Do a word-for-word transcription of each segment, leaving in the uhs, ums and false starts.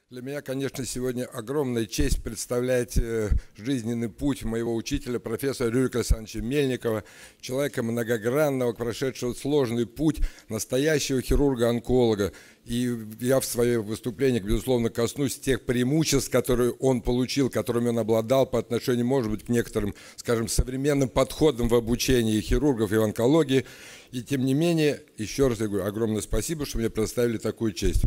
Для меня, конечно, сегодня огромная честь представлять жизненный путь моего учителя, профессора Рюрика Александровича Мельникова, человека многогранного, прошедшего сложный путь настоящего хирурга-онколога. И я в своих выступлениях, безусловно, коснусь тех преимуществ, которые он получил, которыми он обладал по отношению, может быть, к некоторым, скажем, современным подходам в обучении хирургов и в онкологии. И тем не менее, еще раз я говорю, огромное спасибо, что мне предоставили такую честь.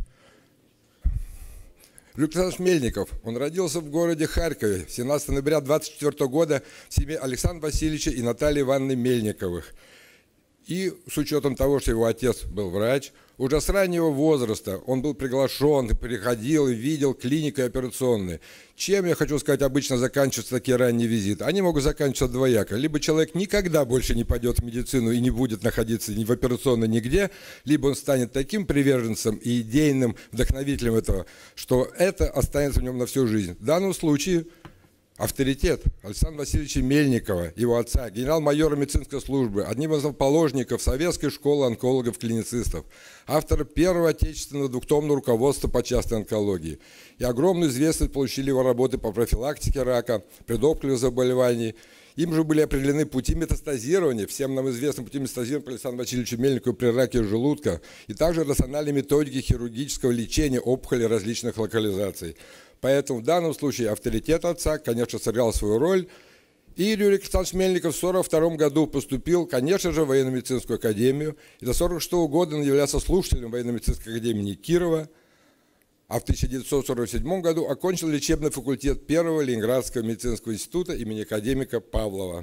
Рюрик Александрович Мельников, он родился в городе Харькове семнадцатого ноября двадцать четвёртого года в семье Александра Васильевича и Натальи Ивановны Мельниковых. И с учетом того, что его отец был врач, уже с раннего возраста он был приглашен, приходил и видел клиники операционные. Чем, я хочу сказать, обычно заканчиваются такие ранние визиты? Они могут заканчиваться двояко. Либо человек никогда больше не пойдет в медицину и не будет находиться ни в операционной нигде, либо он станет таким приверженцем и идейным вдохновителем этого, что это останется в нем на всю жизнь. В данном случае авторитет Александра Васильевича Мельникова, его отца, генерал-майора медицинской службы, одним из основоположников советской школы онкологов-клиницистов, автор первого отечественного двухтомного руководства по частной онкологии. И огромную известность получили его работы по профилактике рака, предопухолевых заболеваний. Им же были определены пути метастазирования, всем нам известны пути метастазирования по Александру Васильевичу Мельникову при раке желудка, и также рациональные методики хирургического лечения опухолей различных локализаций. Поэтому в данном случае авторитет отца, конечно, сыграл свою роль. И Рюрик Александрович Мельников в сорок втором году поступил, конечно же, в военно-медицинскую академию. И до сорок шестого года он являлся слушателем военно-медицинской академии имени Кирова. А в тысяча девятьсот сорок седьмом году окончил лечебный факультет первого Ленинградского медицинского института имени академика Павлова.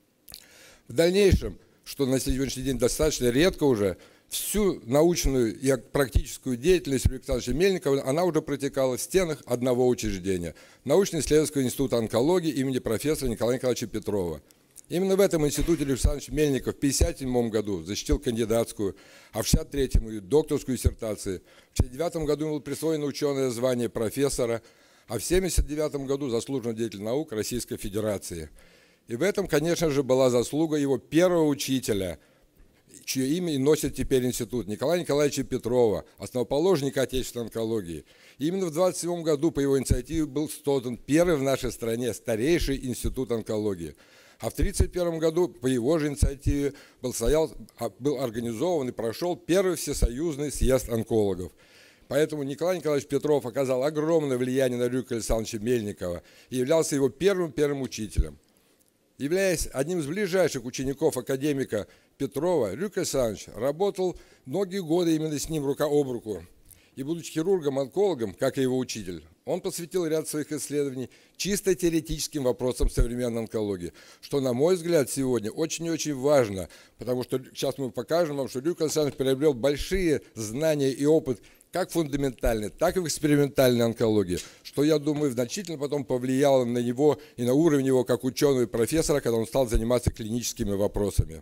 В дальнейшем, что на сегодняшний день достаточно редко уже, всю научную и практическую деятельность Рюрика Александровича Мельникова, она уже протекала в стенах одного учреждения – научно-исследовательского института онкологии имени профессора Николая Николаевича Петрова. Именно в этом институте Рюрик Александрович Мельников в тысяча девятьсот пятьдесят седьмом году защитил кандидатскую, а в шестьдесят третьем и докторскую диссертацию. В шестьдесят девятом году ему было присвоено ученое звание профессора, а в семьдесят девятом году заслуженный деятель наук Российской Федерации. И в этом, конечно же, была заслуга его первого учителя, чье имя и носит теперь институт, Николая Николаевича Петрова, основоположника отечественной онкологии. И именно в двадцать седьмом году по его инициативе был создан первый в нашей стране старейший институт онкологии. А в тридцать первом году по его же инициативе был, стоял, был организован и прошел первый всесоюзный съезд онкологов. Поэтому Николай Николаевич Петров оказал огромное влияние на Рюрика Александровича Мельникова и являлся его первым-первым учителем. Являясь одним из ближайших учеников академика Петрова, Рюрик Александрович работал многие годы именно с ним рука об руку. И будучи хирургом-онкологом, как и его учитель, он посвятил ряд своих исследований чисто теоретическим вопросам современной онкологии, что, на мой взгляд, сегодня очень и очень важно, потому что сейчас мы покажем вам, что Рюрик Александрович приобрел большие знания и опыт как фундаментальной, так и в экспериментальной онкологии, что, я думаю, значительно потом повлияло на него и на уровень его как ученого и профессора, когда он стал заниматься клиническими вопросами.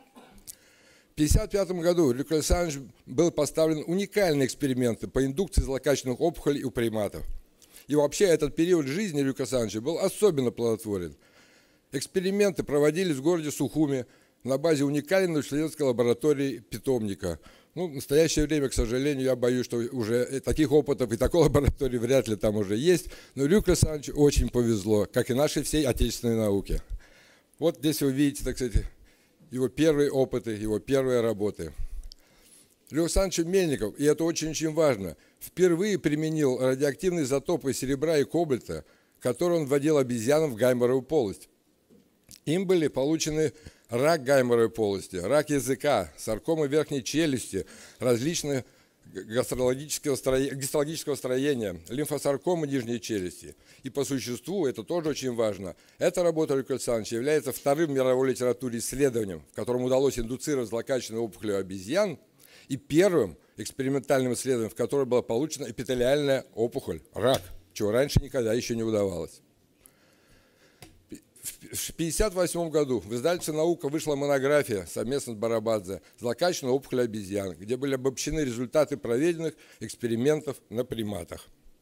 В тысяча девятьсот пятьдесят пятом году Рюрик Александрович был поставлен уникальный эксперимент по индукции злокачественных опухолей у приматов. И вообще этот период жизни Рюрика Александровича был особенно плодотворен. Эксперименты проводились в городе Сухуми на базе уникальной исследовательской лаборатории питомника. Ну, в настоящее время, к сожалению, я боюсь, что уже таких опытов и такой лаборатории вряд ли там уже есть. Но Рюрику Александровичу очень повезло, как и нашей всей отечественной науке. Вот здесь вы видите, так сказать, его первые опыты, его первые работы. Рюрик Александрович Мельников, и это очень-очень важно, впервые применил радиоактивные изотопы серебра и кобальта, которые он вводил обезьянам в гайморовую полость. Им были получены рак гайморовой полости, рак языка, саркомы верхней челюсти, различные гастрологического строения, гистологического строения, лимфосаркомы нижней челюсти. И по существу, это тоже очень важно, эта работа Рюрика Александровича является вторым в мировой литературе исследованием, в котором удалось индуцировать злокачественную опухоль у обезьян, и первым экспериментальным исследованием, в котором была получена эпителиальная опухоль, рак, чего раньше никогда еще не удавалось. В тысяча девятьсот пятьдесят восьмом году в издательстве «Наука» вышла монография совместно с Барабадзе «Злокачественная опухоль обезьян», где были обобщены результаты проведенных экспериментов на приматах.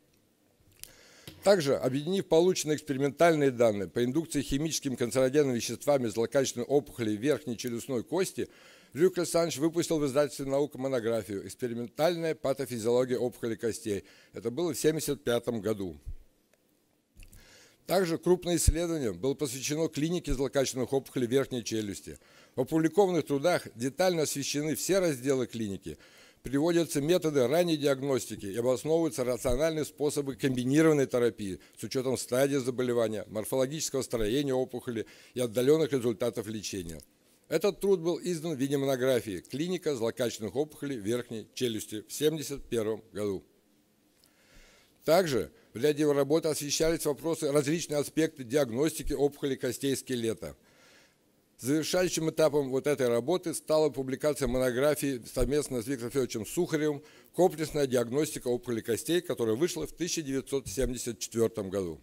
Также, объединив полученные экспериментальные данные по индукции химическими канцерогенными веществами злокачественной опухоли верхней челюстной кости, Люк Александрович выпустил в издательстве «Наука» монографию «Экспериментальная патофизиология опухолей костей». Это было в тысяча девятьсот семьдесят пятом году. Также крупное исследование было посвящено клинике злокачественных опухолей верхней челюсти. В опубликованных трудах детально освещены все разделы клиники, приводятся методы ранней диагностики и обосновываются рациональные способы комбинированной терапии с учетом стадии заболевания, морфологического строения опухоли и отдаленных результатов лечения. Этот труд был издан в виде монографии «Клиника злокачественных опухолей верхней челюсти» в тысяча девятьсот семьдесят первом году. Также в ряде его работы освещались вопросы различные аспекты диагностики опухолей костей скелета. Завершающим этапом вот этой работы стала публикация монографии совместно с Виктором Федоровичем Сухаревым «Комплексная диагностика опухолей костей», которая вышла в тысяча девятьсот семьдесят четвёртом году.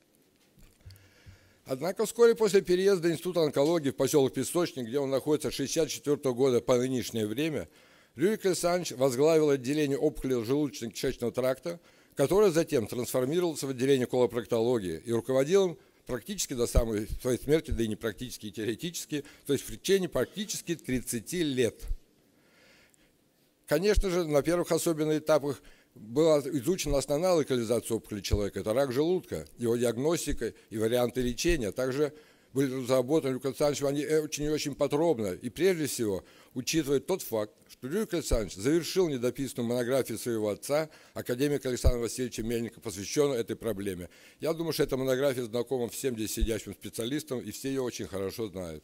Однако вскоре после переезда Института онкологии в поселок Песочник, где он находится с тысяча девятьсот шестьдесят четвёртого года по нынешнее время, Люк Александрович возглавил отделение опухолей желудочно-кишечного тракта, которое затем трансформировалось в отделение колопроктологии и руководил им практически до самой своей смерти, да и не практически, и теоретически, то есть в течение практически тридцати лет. Конечно же, на первых особенно этапах была изучена основная локализация опухоли человека, это рак желудка, его диагностика и варианты лечения. Также были разработаны Люк Александровичем они очень и очень подробно, и прежде всего, учитывая тот факт, что Люк Александрович завершил недописанную монографию своего отца, академика Александра Васильевича Мельникова, посвященную этой проблеме. Я думаю, что эта монография знакома всем здесь сидящим специалистам, и все ее очень хорошо знают.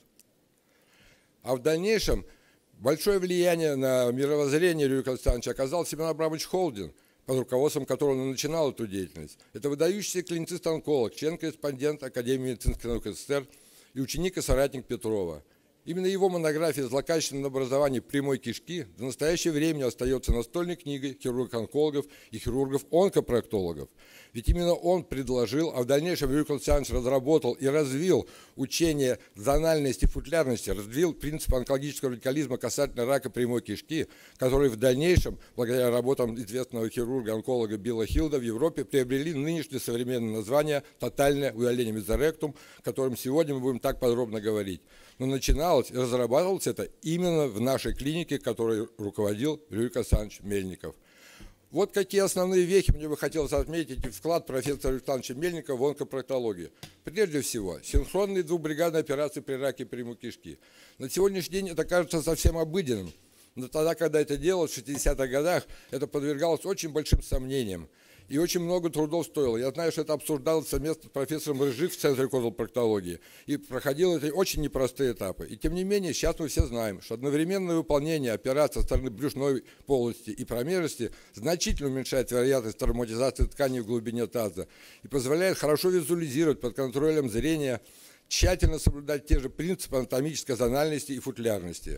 А в дальнейшем большое влияние на мировоззрение Люка Александровича оказал Семен Абрамович Холдин, под руководством которого он начинал эту деятельность. Это выдающийся клиницист-онколог, член-корреспондент Академии медицинских наук СССР и ученик и соратник Петрова. Именно его монография «Злокачественное образование прямой кишки» до настоящего времени остается настольной книгой хирургов-онкологов и хирургов-онкопроктологов. Ведь именно он предложил, а в дальнейшем Люк Александрович разработал и развил учение зональности и футлярности, развил принцип онкологического радикализма касательно рака прямой кишки, который в дальнейшем, благодаря работам известного хирурга-онколога Билла Хилда в Европе, приобрели нынешнее современное название «тотальное удаление мезоректум», о котором сегодня мы будем так подробно говорить. Но начиналось и разрабатывалось это именно в нашей клинике, которой руководил Люк Александрович Мельников. Вот какие основные вехи мне бы хотелось отметить и вклад профессора Александровича Мельникова в онкопроктологию. Прежде всего, синхронные двухбригадные операции при раке прямой кишки. На сегодняшний день это кажется совсем обыденным, но тогда, когда это делалось в шестидесятых годах, это подвергалось очень большим сомнениям. И очень много трудов стоило. Я знаю, что это обсуждалось совместно с профессором Рыжих в Центре колопроктологии. И проходило это очень непростые этапы. И тем не менее, сейчас мы все знаем, что одновременное выполнение операций со стороны брюшной полости и промежности значительно уменьшает вероятность травматизации тканей в глубине таза и позволяет хорошо визуализировать под контролем зрения, тщательно соблюдать те же принципы анатомической зональности и футлярности.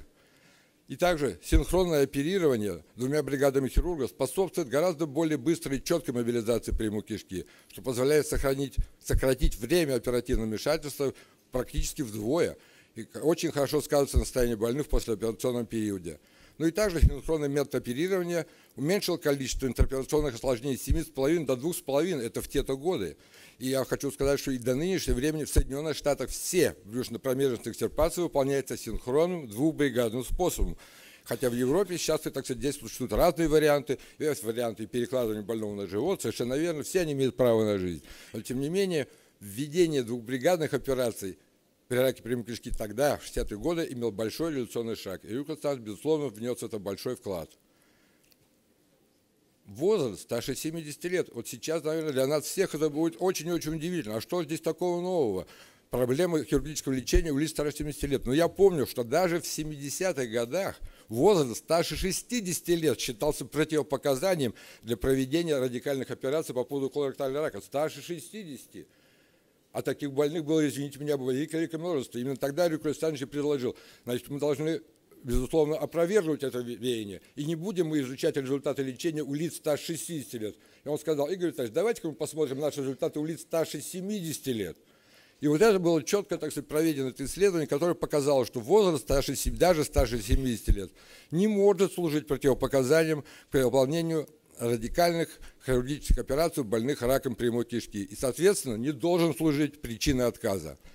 И также синхронное оперирование двумя бригадами хирургов способствует гораздо более быстрой и четкой мобилизации прямой кишки, что позволяет сохранить, сократить время оперативного вмешательства практически вдвое и очень хорошо сказывается на состоянии больных в послеоперационном периоде. Ну и также синхронный метод оперирования уменьшил количество интероперационных осложнений с семи с половиной до двух с половиной, это в те-то годы. И я хочу сказать, что и до нынешнего времени в Соединенных Штатах все брюшно-промежностные экстирпации выполняются синхронным двухбригадным способом. Хотя в Европе сейчас, так сказать, здесь существуют разные варианты, есть варианты перекладывания больного на живот, совершенно верно, все они имеют право на жизнь. Но тем не менее, введение двухбригадных операций при раке прямой кишки тогда, в шестидесятые годы, имел большой революционный шаг. И Люк Александрович, безусловно, внес в это большой вклад. Возраст старше семидесяти лет. Вот сейчас, наверное, для нас всех это будет очень-очень удивительно. А что здесь такого нового? Проблемы хирургического лечения у лиц старше семидесяти лет. Но я помню, что даже в семидесятых годах возраст старше шестидесяти лет считался противопоказанием для проведения радикальных операций по поводу колоректального рака. Старше шестидесяти. А таких больных было, извините меня, было великое множество. Именно тогда Люк Александрович предложил, значит, мы должны, безусловно, опровергнуть это веяние, и не будем мы изучать результаты лечения у лиц старше шестидесяти лет. И он сказал: Игорь Витальевич, давайте-ка мы посмотрим наши результаты у лиц старше семидесяти лет. И вот это было четко, так сказать, проведено это исследование, которое показало, что возраст старше, даже старше семидесяти лет не может служить противопоказанием к выполнению радикальных хирургических операций у больных раком прямой кишки и, соответственно, не должен служить причиной отказа.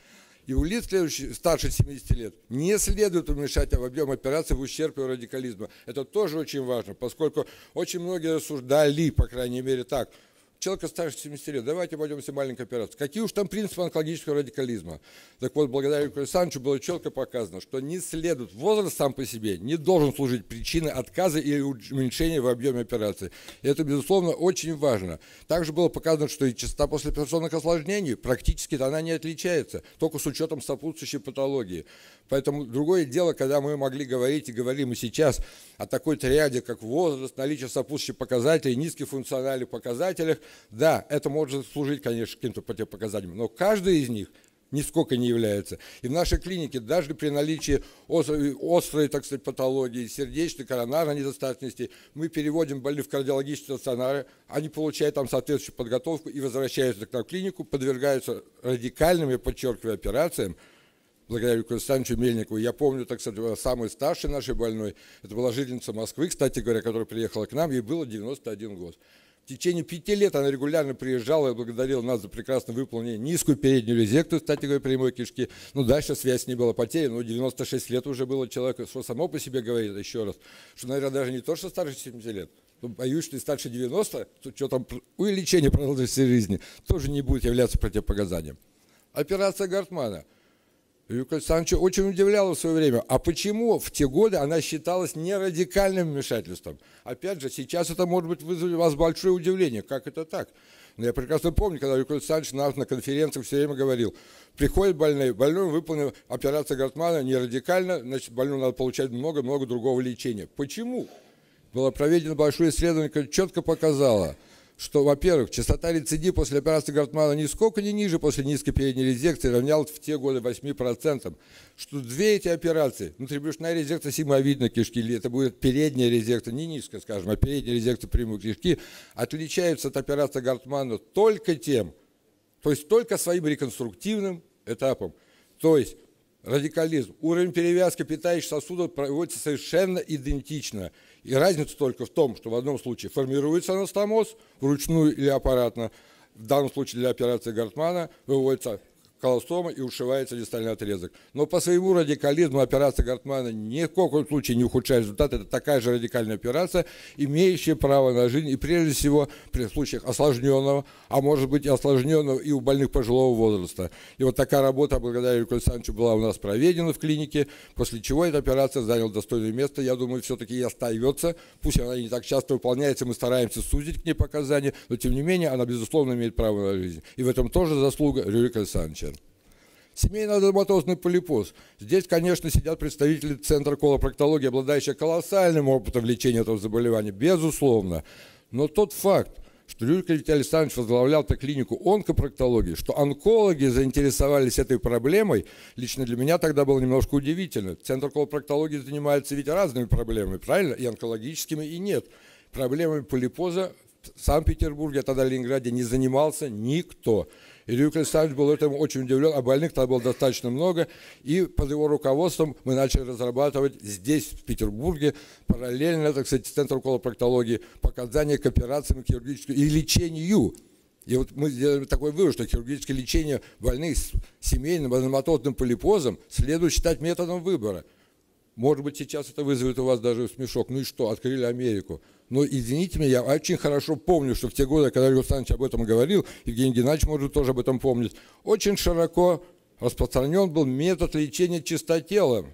И у лиц, старше семидесяти лет, не следует уменьшать объем операций в ущерб его радикализма. Это тоже очень важно, поскольку очень многие рассуждали, по крайней мере так, человека старше семидесяти лет, давайте обойдемся маленькой операцией. Какие уж там принципы онкологического радикализма? Так вот, благодаря Юрию Александровичу было четко показано, что не следует, возраст сам по себе не должен служить причиной отказа или уменьшения в объеме операции. И это, безусловно, очень важно. Также было показано, что и частота послеоперационных осложнений практически она не отличается, только с учетом сопутствующей патологии. Поэтому другое дело, когда мы могли говорить и говорим и сейчас о такой триаде, как возраст, наличие сопутствующих показателей, низких функциональных показателях, да, это может служить, конечно, каким-то противопоказанием, но каждый из них нисколько не является. И в нашей клинике даже при наличии острой, острой, так сказать, патологии, сердечной, коронарной недостаточности, мы переводим больных в кардиологические стационары, они получают там соответствующую подготовку и возвращаются к нам в клинику, подвергаются радикальным, я подчеркиваю, операциям, благодаря Юрию Александровичу Мельникову. Я помню, так сказать, самой старшей нашей больной, это была жительница Москвы, кстати говоря, которая приехала к нам, ей было девяносто один год. В течение пяти лет она регулярно приезжала и благодарила нас за прекрасно выполнение низкую переднюю резекцию, кстати говоря, прямой кишки. Ну, дальше связь не была потеряна, но девяносто шесть лет уже было человеку, что само по себе говорит, еще раз, что, наверное, даже не то, что старше семидесяти лет, но боюсь, что и старше девяноста, что там увеличение продолжительности жизни тоже не будет являться противопоказанием. Операция Гартмана. Юрий Александрович очень удивляла в свое время, а почему в те годы она считалась не радикальным вмешательством? Опять же, сейчас это может быть вызовет у вас большое удивление, как это так? Но я прекрасно помню, когда Юрий Александрович нас на конференциях все время говорил, приходит больной, больной выполнил операцию Гартмана не радикально, значит, больному надо получать много-много другого лечения. Почему? Было проведено большое исследование, которое четко показало, что, во-первых, частота рецидива после операции Гартмана нисколько не ниже после низкой передней резекции, равнялась в те годы восьми процентам. Что две эти операции, внутрибрюшная резекция симовидной кишки, или это будет передняя резекция, не низкая, скажем, а передняя резекция прямой кишки, отличаются от операции Гартмана только тем, то есть только своим реконструктивным этапом. То есть радикализм, уровень перевязки питающих сосудов проводится совершенно идентично. И разница только в том, что в одном случае формируется анастомоз, вручную или аппаратно, в данном случае для операции Гартмана выводится колостома и ушивается дистальный отрезок. Но по своему радикализму операция Гартмана ни в каком случае не ухудшает результат. Это такая же радикальная операция, имеющая право на жизнь и прежде всего при случаях осложненного, а может быть и осложненного и у больных пожилого возраста. И вот такая работа, благодаря Юрию Александровичу, была у нас проведена в клинике, после чего эта операция заняла достойное место. Я думаю, все-таки и остается. Пусть она не так часто выполняется, мы стараемся сузить к ней показания, но тем не менее она, безусловно, имеет право на жизнь. И в этом тоже заслуга Юрия Александровича. Семейно-аденоматозный полипоз. Здесь, конечно, сидят представители Центра колопроктологии, обладающие колоссальным опытом лечения этого заболевания, безусловно. Но тот факт, что Юрий Александрович возглавлял эту клинику онкопроктологии, что онкологи заинтересовались этой проблемой, лично для меня тогда было немножко удивительно. Центр колопроктологии занимается ведь разными проблемами, правильно? И онкологическими, и нет. Проблемами полипоза в Санкт-Петербурге, а тогда в Ленинграде, не занимался никто. И Юрий Александрович был этому очень удивлен, а больных тогда было достаточно много, и под его руководством мы начали разрабатывать здесь, в Петербурге, параллельно, так сказать, Центру колопроктологии, показания к операциям хирургическим и лечению. И вот мы сделали такой вывод, что хирургическое лечение больных с семейным аденоматозным полипозом следует считать методом выбора. Может быть, сейчас это вызовет у вас даже смешок. Ну и что, открыли Америку. Но, извините меня, я очень хорошо помню, что в те годы, когда Юрий Александрович об этом говорил, Евгений Геннадьевич может тоже об этом помнить, очень широко распространен был метод лечения чистотелом.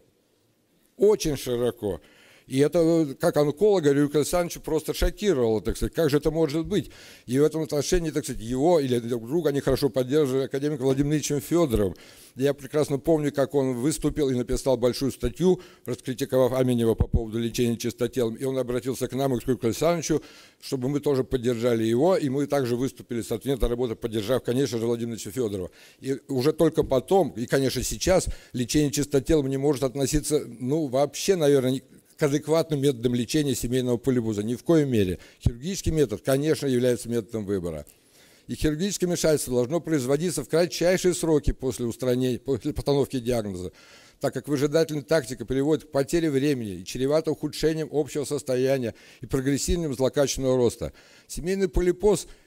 Очень широко. И это, как онколога, Юрия Александровича просто шокировало, так сказать, как же это может быть. И в этом отношении, так сказать, его или друг друга они хорошо поддерживали академиком Владимиром Ильичем Федоровым. Я прекрасно помню, как он выступил и написал большую статью, раскритиковав Аменева по поводу лечения чистотелом. И он обратился к нам, и к Юрию Александровичу, чтобы мы тоже поддержали его, и мы также выступили с ответной работой, поддержав, конечно же, Владимира Ильича Федорова. И уже только потом, и, конечно, сейчас, лечение чистотелом не может относиться, ну, вообще, наверное, к адекватным методам лечения семейного полипоза. Ни в коей мере. Хирургический метод, конечно, является методом выбора. И хирургическое вмешательство должно производиться в кратчайшие сроки после устранения, после постановки диагноза, так как выжидательная тактика приводит к потере времени и чревата ухудшением общего состояния и прогрессивным злокачественного роста. Семейный полипоз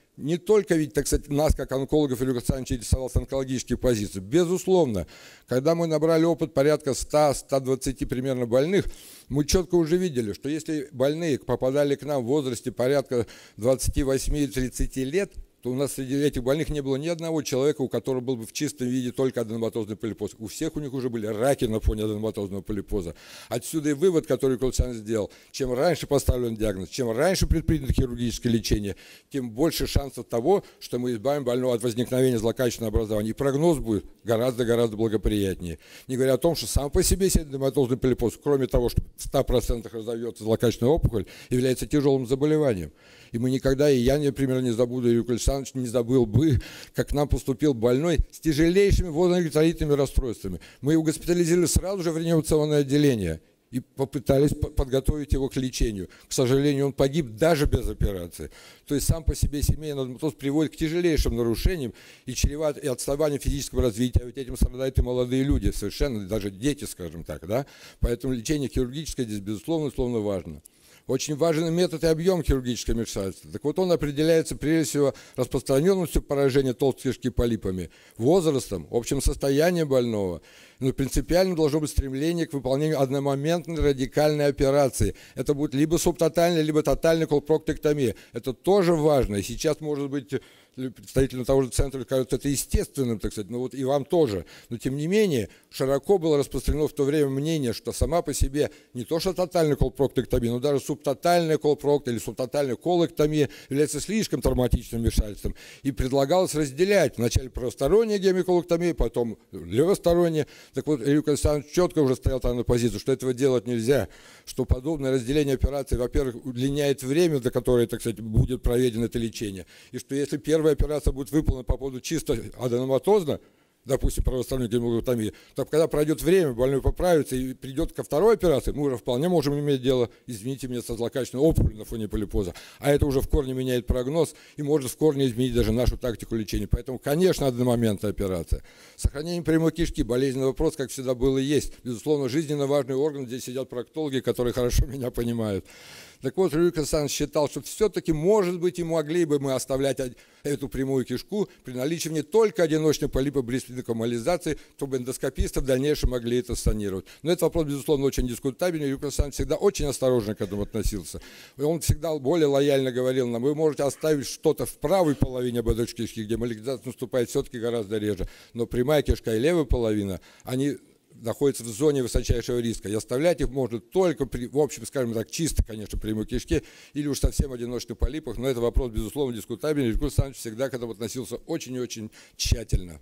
не только ведь, так сказать, нас, как онкологов, Илья Александрович интересовал с онкологических позиций. Безусловно, когда мы набрали опыт порядка ста — ста двадцати примерно больных, мы четко уже видели, что если больные попадали к нам в возрасте порядка двадцати восьми — тридцати лет, то у нас среди этих больных не было ни одного человека, у которого был бы в чистом виде только аденоматозный полипоз. У всех у них уже были раки на фоне аденоматозного полипоза. Отсюда и вывод, который Александр сделал. Чем раньше поставлен диагноз, чем раньше предпринято хирургическое лечение, тем больше шансов того, что мы избавим больного от возникновения злокачественного образования. И прогноз будет гораздо-гораздо благоприятнее. Не говоря о том, что сам по себе аденоматозный полипоз, кроме того, что в ста процентах разовьется злокачественная опухоль, является тяжелым заболеванием. И мы никогда, и я, например, не забуду, и Юрий Александрович не забыл бы, как к нам поступил больной с тяжелейшими водно-электролитными расстройствами. Мы его госпитализировали сразу же в реанимационное отделение и попытались подготовить его к лечению. К сожалению, он погиб даже без операции. То есть сам по себе семейный аденоматоз приводит к тяжелейшим нарушениям и чреват и отставанию физического развития. А ведь этим страдают и молодые люди, совершенно, даже дети, скажем так. Да? Поэтому лечение хирургическое здесь, безусловно, безусловно важно. Очень важен метод и объем хирургического вмешательства. Так вот, он определяется прежде всего распространенностью поражения толстой кишки полипами, возрастом, общим состоянием больного. Но принципиально должно быть стремление к выполнению одномоментной радикальной операции. Это будет либо субтотальная, либо тотальная колпроктектомия. Это тоже важно. И сейчас, может быть, представители того же центра скажут, это естественным, так сказать, но вот и вам тоже. Но тем не менее, широко было распространено в то время мнение, что сама по себе не то что тотальная колпроктектомия, но даже субтотальная колпроктомия или субтотальная колэктомия является слишком травматичным вмешательством. И предлагалось разделять вначале правосторонняя гемиколэктомия, потом левосторонняя. Так вот, Илья Александрович четко уже стоял там на позицию, что этого делать нельзя, что подобное разделение операций, во-первых, удлиняет время, до которого, так сказать, будет проведено это лечение, и что если первая операция будет выполнена по поводу чисто аденоматозно, допустим, правосторонней гемиколэктомии, то когда пройдет время, больной поправится и придет ко второй операции, мы уже вполне можем иметь дело, извините меня, со злокачественной опухолью на фоне полипоза. А это уже в корне меняет прогноз и может в корне изменить даже нашу тактику лечения. Поэтому, конечно, одномоментная операция. Сохранение прямой кишки, болезненный вопрос, как всегда был и есть. Безусловно, жизненно важный орган, здесь сидят проктологи, которые хорошо меня понимают. Так вот, Юрий Александрович считал, что все-таки, может быть, и могли бы мы оставлять эту прямую кишку при наличии не только одиночных полипов близ комализации, чтобы эндоскописты в дальнейшем могли это санировать. Но этот вопрос, безусловно, очень дискутабельный. Юрий Александрович всегда очень осторожно к этому относился. Он всегда более лояльно говорил нам, вы можете оставить что-то в правой половине ободочной кишки, где мализация наступает все-таки гораздо реже. Но прямая кишка и левая половина, они находятся в зоне высочайшего риска. И оставлять их можно только при, в общем, скажем так, чисто, конечно, прямой кишке или уж совсем одиночных полипах, но это вопрос, безусловно, дискутабельный. Юрий Александрович всегда к этому относился очень и очень тщательно.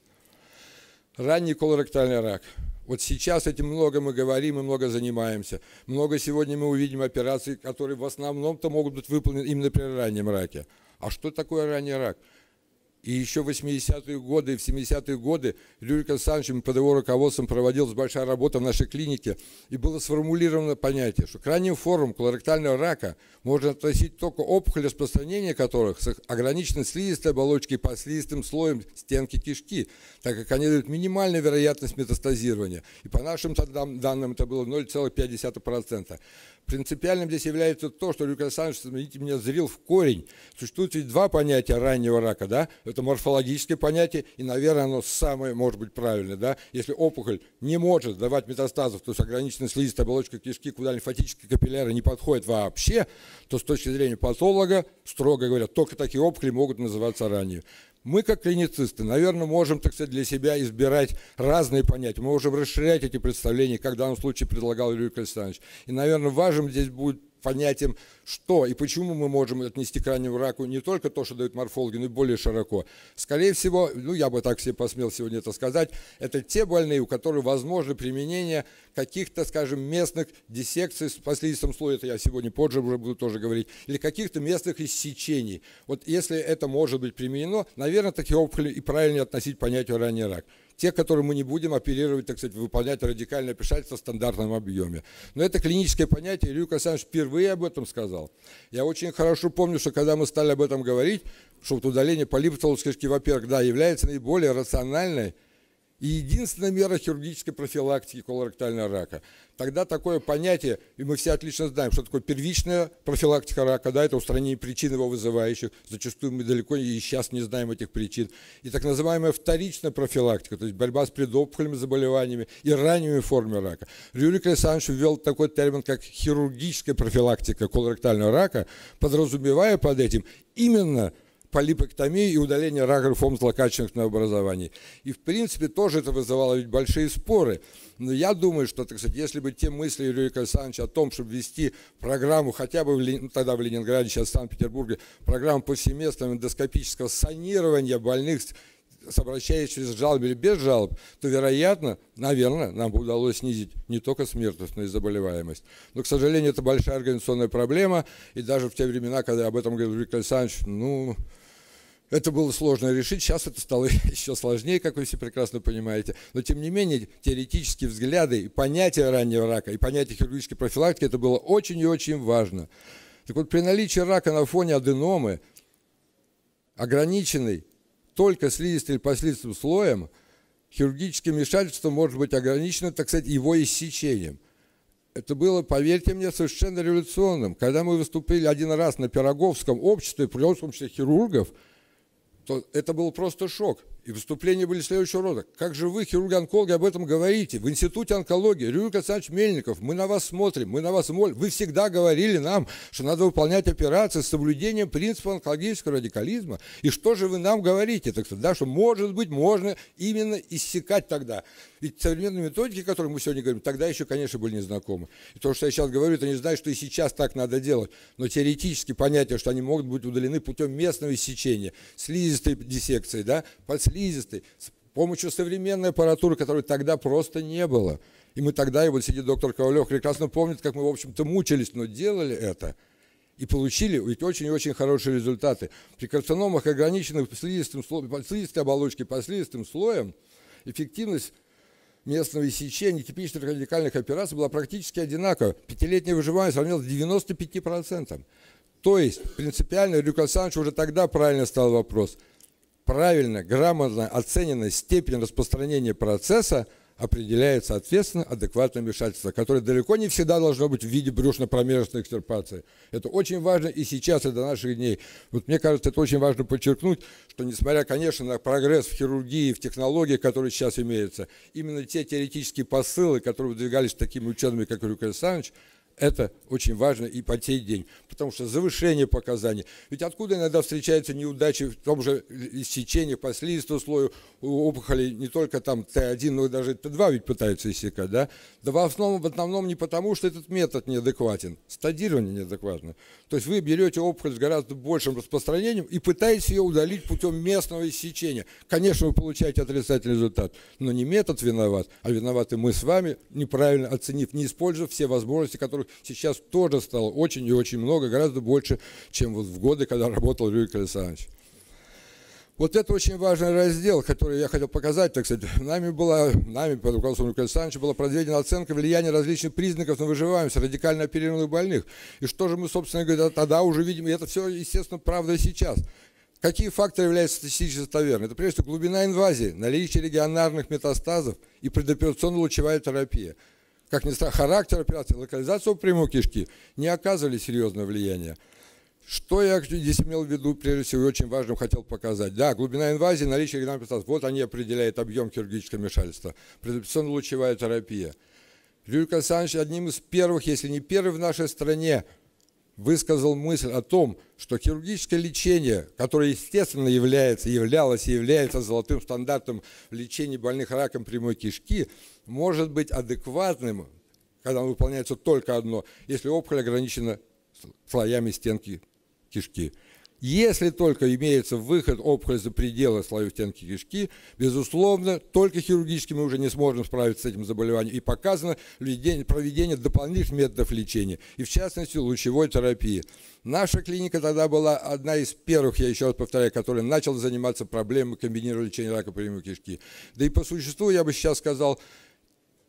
Ранний колоректальный рак. Вот сейчас этим много мы говорим и много занимаемся. Много сегодня мы увидим операций, которые в основном-то могут быть выполнены именно при раннем раке. А что такое ранний рак? И еще в восьмидесятые годы и в семидесятые годы Юрий Александрович под его руководством проводилась большая работа в нашей клинике, и было сформулировано понятие, что к ранним формам колоректального рака можно относить только опухоль, распространение которых с ограниченной слизистой оболочкой по слизистым слоям стенки кишки, так как они дают минимальную вероятность метастазирования. И по нашим данным это было ноль целых пять десятых процента. Принципиальным здесь является то, что Юрий Александрович, смотрите, меня зрил в корень. Существует ведь два понятия раннего рака, да? Это морфологическое понятие, и, наверное, оно самое, может быть, правильное, да? Если опухоль не может давать метастазов, то есть ограниченная слизистая оболочка кишки, куда лимфатические капилляры не подходят вообще, то с точки зрения патолога, строго говоря, только такие опухоли могут называться ранними. Мы, как клиницисты, наверное, можем, так сказать, для себя избирать разные понятия. Мы можем расширять эти представления, как в данном случае предлагал Юрий Александрович. И, наверное, важным здесь будет понятием, что и почему мы можем отнести к раннему раку не только то, что дают морфологи, но и более широко. Скорее всего, ну я бы так себе посмел сегодня это сказать, это те больные, у которых возможно применение каких-то, скажем, местных диссекций по слизистому слою, это я сегодня позже уже буду тоже говорить, или каких-то местных иссечений. Вот если это может быть применено, наверное, такие опухоли и правильнее относить к понятию ранний рак. Те, которые мы не будем оперировать, так сказать, выполнять радикальное вмешательство в стандартном объеме. Но это клиническое понятие, Илья Александрович впервые об этом сказал. Я очень хорошо помню, что когда мы стали об этом говорить, что вот удаление полипов толстой кишки, во-первых, да, является наиболее рациональной и единственная мера хирургической профилактики колоректального рака. Тогда такое понятие, и мы все отлично знаем, что такое первичная профилактика рака, да, это устранение причин его вызывающих, зачастую мы далеко и сейчас не знаем этих причин, и так называемая вторичная профилактика, то есть борьба с предопухолевыми заболеваниями и ранними формами рака. Рюрик Александрович ввел такой термин, как хирургическая профилактика колоректального рака, подразумевая под этим именно полипэктомии и удаление раковых форм злокачественных новообразований. И, в принципе, тоже это вызывало ведь большие споры. Но я думаю, что, так сказать, если бы те мысли Юрия Александровича о том, чтобы ввести программу, хотя бы в, ну, тогда в Ленинграде, сейчас в Санкт-Петербурге, программу повсеместного эндоскопического санирования больных с обращающимися с жалобами или без жалоб, то, вероятно, наверное, нам бы удалось снизить не только смертность, но и заболеваемость. Но, к сожалению, это большая организационная проблема, и даже в те времена, когда об этом говорил Юрий Александрович, ну, это было сложно решить, сейчас это стало еще сложнее, как вы все прекрасно понимаете. Но, тем не менее, теоретические взгляды и понятия раннего рака, и понятия хирургической профилактики, это было очень и очень важно. Так вот, при наличии рака на фоне аденомы, ограниченной только слизистым или послизистым слоем, хирургическое вмешательство может быть ограничено, так сказать, его иссечением. Это было, поверьте мне, совершенно революционным. Когда мы выступили один раз на Пироговском обществе, при обществе хирургов, то это был просто шок. И выступления были следующего рода. Как же вы, хирурги-онкологи, об этом говорите? В Институте онкологии, Рюрик Александрович Мельников, мы на вас смотрим, мы на вас молим. Вы всегда говорили нам, что надо выполнять операции с соблюдением принципа онкологического радикализма. И что же вы нам говорите? Так сказать, да, что, может быть, можно именно иссекать тогда. Ведь современные методики, о которых мы сегодня говорим, тогда еще, конечно, были незнакомы. И то, что я сейчас говорю, это не значит, что и сейчас так надо делать. Но теоретически понятие, что они могут быть удалены путем местного иссечения, слизистой диссекции, да, подслизистой, с помощью современной аппаратуры, которой тогда просто не было. И мы тогда, и вот сидит доктор Ковалев, прекрасно помнит, как мы, в общем-то, мучились, но делали это. И получили ведь очень и очень хорошие результаты. При карциномах, ограниченных слизистым слоем, слизистой оболочкой, подслизистым слоем, эффективность местного иссечения типичных радикальных операций была практически одинакова. Пятилетняя выживаемость равнялась девяноста пяти процентам. То есть принципиально Юрий Александрович уже тогда правильно стал вопрос. Правильно, грамотно оцененная степень распространения процесса определяет, соответственно, адекватное вмешательство, которое далеко не всегда должно быть в виде брюшно-промежностной экстирпации. Это очень важно и сейчас, и до наших дней. Вот мне кажется, это очень важно подчеркнуть, что несмотря, конечно, на прогресс в хирургии, в технологиях, которые сейчас имеются, именно те теоретические посылы, которые выдвигались такими учеными, как Юрий Александрович, это очень важно и по сей день, потому что завышение показаний. Ведь откуда иногда встречаются неудачи в том же иссечении по слизистому слою у опухолей, не только там Т один, но и даже Т два ведь пытаются иссекать, да? Да в основном, в основном не потому, что этот метод неадекватен, стадирование неадекватно. То есть вы берете опухоль с гораздо большим распространением и пытаетесь ее удалить путем местного иссечения. Конечно, вы получаете отрицательный результат, но не метод виноват, а виноваты мы с вами, неправильно оценив, не используя все возможности, которых сейчас тоже стало очень и очень много, гораздо больше, чем вот в годы, когда работал Юрий Александрович. Вот это очень важный раздел, который я хотел показать, так сказать. Нами была, нами под руководством Юрия Александровича была проведена оценка влияния различных признаков на выживаемость радикально оперированных больных. И что же мы, собственно говоря, тогда уже видим, и это все, естественно, правда и сейчас. Какие факторы являются статистически достоверны? Это, прежде всего, глубина инвазии, наличие регионарных метастазов и предоперационная лучевая терапия. Как ни странно, характер операции, локализация прямой кишки не оказывали серьезного влияния. Что я здесь имел в виду, прежде всего, и очень важным хотел показать. Да, глубина инвазии, наличие регионарных метастазов. Вот они определяют объем хирургического вмешательства. Предоперационная лучевая терапия. Юрий Александрович одним из первых, если не первый в нашей стране, высказал мысль о том, что хирургическое лечение, которое, естественно, является, являлось и является золотым стандартом в лечении больных раком прямой кишки, может быть адекватным, когда выполняется только одно, если опухоль ограничена слоями стенки кишки. Если только имеется выход опухоли за пределы слоев стенки кишки, безусловно, только хирургически мы уже не сможем справиться с этим заболеванием. И показано проведение дополнительных методов лечения, и в частности лучевой терапии. Наша клиника тогда была одна из первых, я еще раз повторяю, которая начала заниматься проблемой комбинированного лечения рака прямой кишки. Да и по существу, я бы сейчас сказал,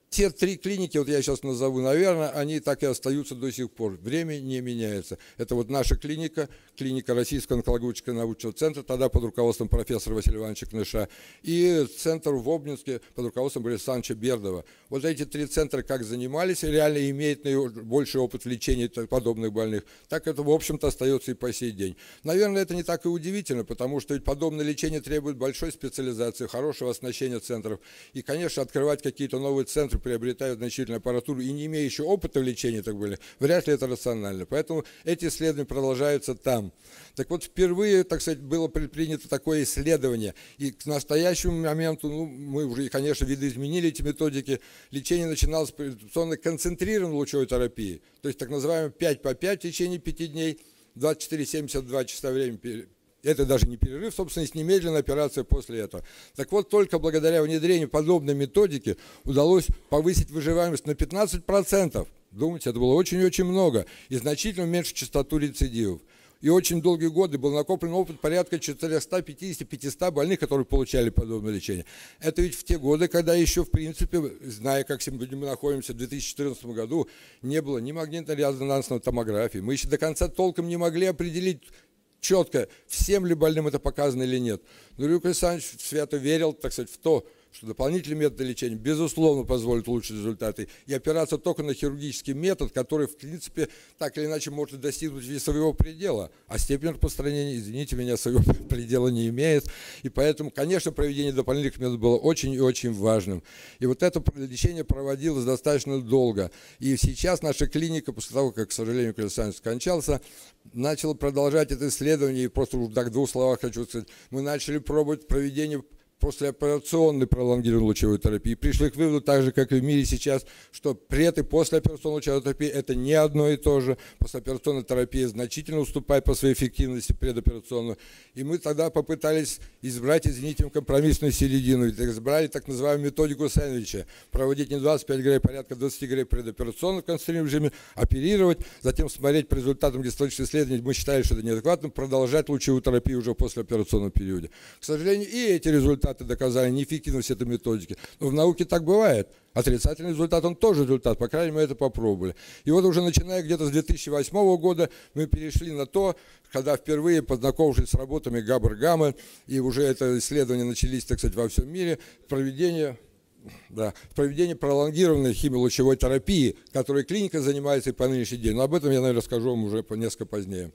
те три клиники, вот я сейчас назову, наверное, они так и остаются до сих пор. Время не меняется. Это вот наша клиника, клиника Российского онкологического научного центра, тогда под руководством профессора Василия Ивановича Кныша, и центр в Обнинске под руководством Бориса Александровича Бердова. Вот эти три центра как занимались, реально имеют больший опыт в лечении подобных больных, так это, в общем-то, остается и по сей день. Наверное, это не так и удивительно, потому что ведь подобное лечение требует большой специализации, хорошего оснащения центров. И, конечно, открывать какие-то новые центры, приобретают значительную аппаратуру и не имеющие опыта в лечении, так были, вряд ли это рационально. Поэтому эти исследования продолжаются там. Так вот, впервые, так сказать, было предпринято такое исследование. И к настоящему моменту, ну, мы уже, конечно, видоизменили эти методики. Лечение начиналось при традиционно концентрированной лучевой терапии, то есть так называемый пять по пять в течение пяти дней, двадцать четыре семьдесят два часа времени. Это даже не перерыв, собственно, есть немедленная операция после этого. Так вот, только благодаря внедрению подобной методики удалось повысить выживаемость на пятнадцать процентов. Думаете, это было очень-очень много. И значительно уменьшить частоту рецидивов. И очень долгие годы был накоплен опыт порядка четырёхсот пятидесяти пятисот больных, которые получали подобное лечение. Это ведь в те годы, когда еще, в принципе, зная, как сегодня мы находимся в две тысячи четырнадцатом году, не было ни магнитно-резонансной томографии. Мы еще до конца толком не могли определить четко, всем ли больным это показано или нет. Но Юрий Александрович свято верил, так сказать, в то, что дополнительные методы лечения, безусловно, позволят улучшить результаты. И опираться только на хирургический метод, который, в принципе, так или иначе может достигнуть своего предела. А степень распространения, извините меня, своего предела не имеет. И поэтому, конечно, проведение дополнительных методов было очень и очень важным. И вот это лечение проводилось достаточно долго. И сейчас наша клиника, после того, как, к сожалению, Юрий Александрович скончался, начала продолжать это исследование. И просто уже так в двух словах хочу сказать, мы начали пробовать проведение послеоперационной пролонгированной лучевой терапии. Пришли к выводу, так же, как и в мире сейчас, что пред- и послеоперационная лучевая терапия – это не одно и то же. Послеоперационная терапия значительно уступает по своей эффективности предоперационной. И мы тогда попытались избрать, извините, компромиссную середину. И избрали так называемую методику сэндвича. Проводить не двадцать пять грей, порядка двадцати грей предоперационно в концентрированном режиме, оперировать, затем смотреть по результатам гистологических исследований. Мы считали, что это неадекватно, продолжать лучевую терапию уже в послеоперационном периоде. К сожалению, и эти результаты доказали неэффективность этой методики. Но в науке так бывает. Отрицательный результат, он тоже результат, по крайней мере, это попробовали. И вот уже начиная где-то с две тысячи восьмого года мы перешли на то, когда впервые, познакомившись с работами Габр-Гаммы, и уже это исследования начались, так сказать, во всем мире, проведение... Да, проведение пролонгированной химиолучевой терапии, которой клиника занимается и по нынешний день. Но об этом я, наверное, расскажу вам уже несколько позднее.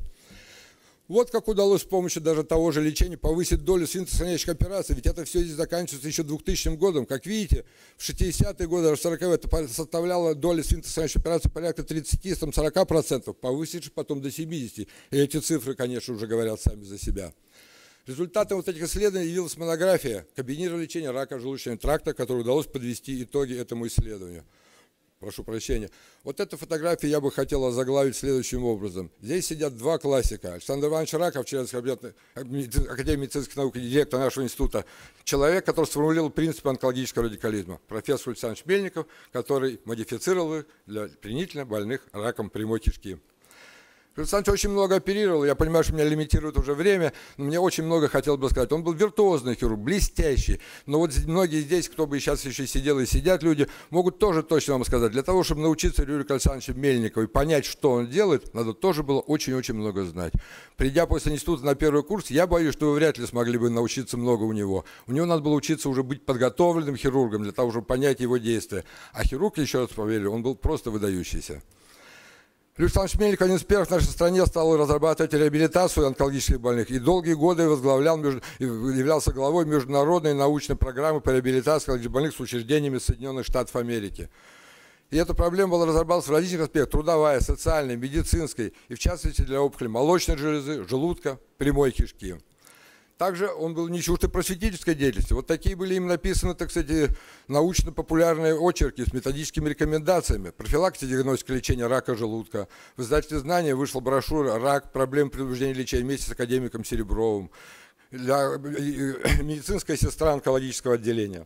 Вот как удалось с помощью даже того же лечения повысить долю свинцесоединяющих операций, ведь это все здесь заканчивается еще двухтысячным годом. Как видите, в шестидесятые годы, в сороковые это составляла доля свинцесоединяющих операций порядка тридцати-сорока процентов, повысившись потом до семидесяти процентов. И эти цифры, конечно, уже говорят сами за себя. Результатом вот этих исследований явилась монография «Комбинированное лечение рака желудочного тракта», которой удалось подвести итоги этому исследованию. Прошу прощения. Вот эту фотографию я бы хотел озаглавить следующим образом. Здесь сидят два классика. Александр Иванович Раков, член Академии медицинских наук и директор нашего института. Человек, который сформулировал принципы онкологического радикализма. Профессор Александр Мельников, который модифицировал их для пленительно больных раком прямой кишки. Александр очень много оперировал, я понимаю, что меня лимитирует уже время, но мне очень много хотел бы сказать. Он был виртуозный хирург, блестящий, но вот многие здесь, кто бы сейчас еще сидел и сидят люди, могут тоже точно вам сказать, для того, чтобы научиться Юрию Александровичу Мельникову и понять, что он делает, надо тоже было очень-очень много знать. Придя после института на первый курс, я боюсь, что вы вряд ли смогли бы научиться много у него. У него надо было учиться уже быть подготовленным хирургом для того, чтобы понять его действия. А хирург, еще раз поверю, он был просто выдающийся. Юрий Александрович Мельников, один из первых в нашей стране, стал разрабатывать реабилитацию онкологических больных и долгие годы возглавлял, являлся главой международной научной программы по реабилитации онкологических больных с учреждениями Соединенных Штатов Америки. И эта проблема была разработана в различных аспектах: трудовая, социальная, медицинской, и в частности для опухоли молочной железы, желудка, прямой кишки. Также он был не чужд и просветительской деятельности. Вот такие были им написаны, так сказать, научно-популярные очерки с методическими рекомендациями. Профилактика, диагностика, лечения рака желудка. В издательстве «Знания» вышла брошюра «Рак. Проблемы предупреждения лечения» вместе с академиком Серебровым. Для медицинская сестра онкологического отделения.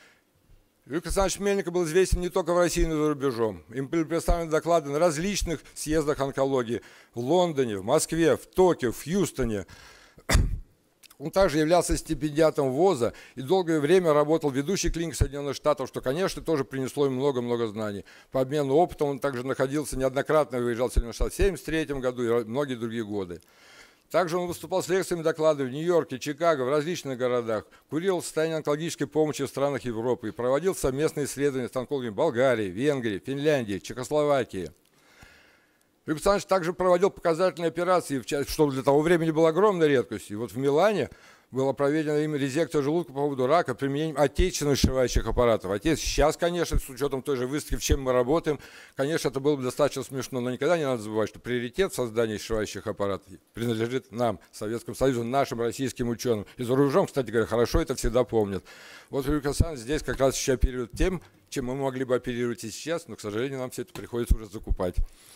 Юрий Александрович Мельников был известен не только в России, но и за рубежом. Им были представлены доклады на различных съездах онкологии в Лондоне, в Москве, в Токио, в Хьюстоне. Он также являлся стипендиатом ВОЗа и долгое время работал в ведущей клинике Соединенных Штатов, что, конечно, тоже принесло ему много-много знаний. По обмену опытом он также находился неоднократно, выезжал в Соединенные Штаты в тысяча девятьсот семьдесят третьем году и многие другие годы. Также он выступал с лекциями, докладами в Нью-Йорке, Чикаго, в различных городах, курировал состояние онкологической помощи в странах Европы и проводил совместные исследования с онкологами Болгарии, Венгрии, Финляндии, Чехословакии. Юрий Александрович также проводил показательные операции, что для того времени было огромной редкостью. И вот в Милане была проведена им резекция желудка по поводу рака применением отечественных сшивающих аппаратов. Отец сейчас, конечно, с учетом той же выставки, в чем мы работаем, конечно, это было бы достаточно смешно, но никогда не надо забывать, что приоритет в создании сшивающих аппаратов принадлежит нам, Советскому Союзу, нашим российским ученым. И за рубежом, кстати говоря, хорошо это всегда помнят. Вот Юрий Александрович здесь как раз еще оперирует тем, чем мы могли бы оперировать и сейчас, но, к сожалению, нам все это приходится уже закупать.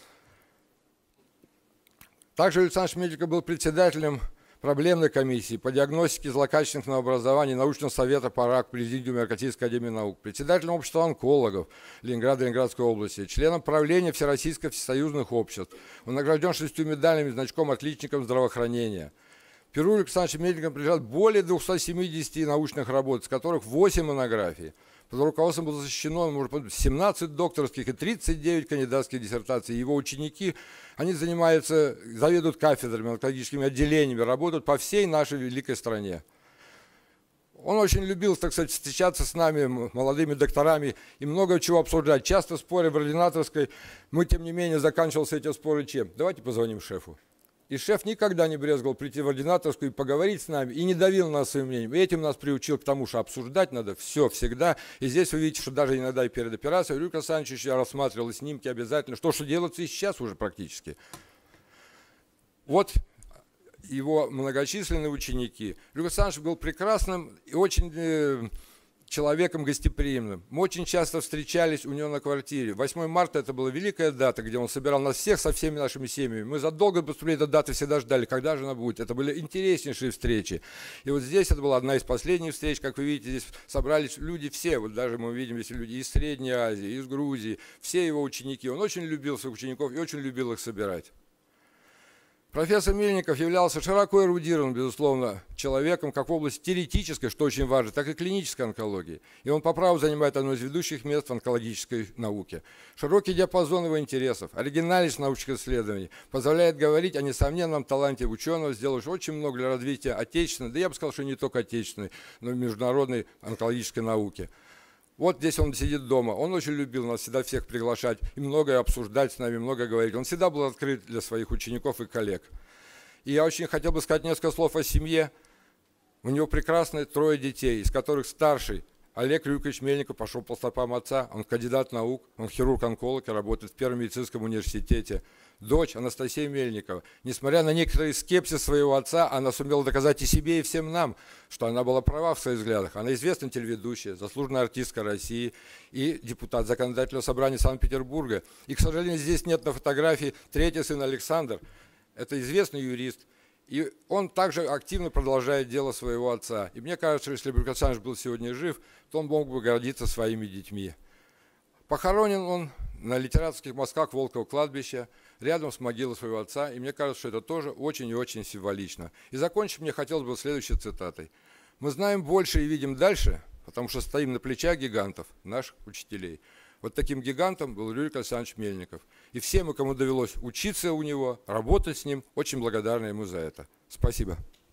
Также Александр Мельников был председателем проблемной комиссии по диагностике злокачественных новообразований научного совета по раку Президиума Российской академии наук, председателем общества онкологов Ленинграда и Ленинградской области, членом правления Всероссийских всесоюзных обществ. Он награжден шестью медалями, значком отличником здравоохранения. Перу Александровичу Мельникову принадлежат более двухсот семидесяти научных работ, из которых восемь монографий. Под руководством было защищено, может быть, семнадцать докторских и тридцать девять кандидатских диссертаций. Его ученики, они занимаются, заведуют кафедрами, онкологическими отделениями, работают по всей нашей великой стране. Он очень любил, так сказать, встречаться с нами, молодыми докторами, и много чего обсуждать. Часто споря в ординаторской, мы, тем не менее, заканчивался эти споры чем? Давайте позвоним шефу. И шеф никогда не брезговал прийти в ординаторскую и поговорить с нами, и не давил нас своим мнением. И этим нас приучил к тому, что обсуждать надо все, всегда. И здесь вы видите, что даже иногда и перед операцией Юрий Александрович я рассматривал снимки обязательно, что, что делается и сейчас уже практически. Вот его многочисленные ученики. Юрий Александрович был прекрасным и очень э, человеком гостеприимным. Мы очень часто встречались у него на квартире. восьмое марта это была великая дата, где он собирал нас всех со всеми нашими семьями. Мы задолго до поступления этой даты всегда ждали, когда же она будет. Это были интереснейшие встречи. И вот здесь это была одна из последних встреч. Как вы видите, здесь собрались люди все. Вот даже мы видим здесь люди из Средней Азии, из Грузии. Все его ученики. Он очень любил своих учеников и очень любил их собирать. Профессор Мельников являлся широко эрудированным, безусловно, человеком как в области теоретической, что очень важно, так и клинической онкологии. И он по праву занимает одно из ведущих мест в онкологической науке. Широкий диапазон его интересов, оригинальность научных исследований позволяет говорить о несомненном таланте ученого, сделавшего очень много для развития отечественной, да я бы сказал, что не только отечественной, но и международной онкологической науки. Вот здесь он сидит дома. Он очень любил нас всегда всех приглашать и многое обсуждать с нами, многое говорить. Он всегда был открыт для своих учеников и коллег. И я очень хотел бы сказать несколько слов о семье. У него прекрасные трое детей, из которых старший Олег Люкович Мельников пошел по стопам отца. Он кандидат наук, он хирург-онколог и работает в Первом медицинском университете. Дочь Анастасия Мельникова, несмотря на некоторый скепсис своего отца, она сумела доказать и себе, и всем нам, что она была права в своих взглядах. Она известная телеведущая, заслуженная артистка России и депутат Законодательного собрания Санкт-Петербурга. И, к сожалению, здесь нет на фотографии третий сын Александр. Это известный юрист. И он также активно продолжает дело своего отца. И мне кажется, что если бы Александр был сегодня жив, то он мог бы гордиться своими детьми. Похоронен он на литераторских мостках Волкового кладбища, рядом с могилой своего отца. И мне кажется, что это тоже очень и очень символично. И закончить мне хотелось бы следующей цитатой. «Мы знаем больше и видим дальше, потому что стоим на плечах гигантов, наших учителей». Вот таким гигантом был Юрий Александрович Мельников. И все мы, кому довелось учиться у него, работать с ним, очень благодарны ему за это. Спасибо.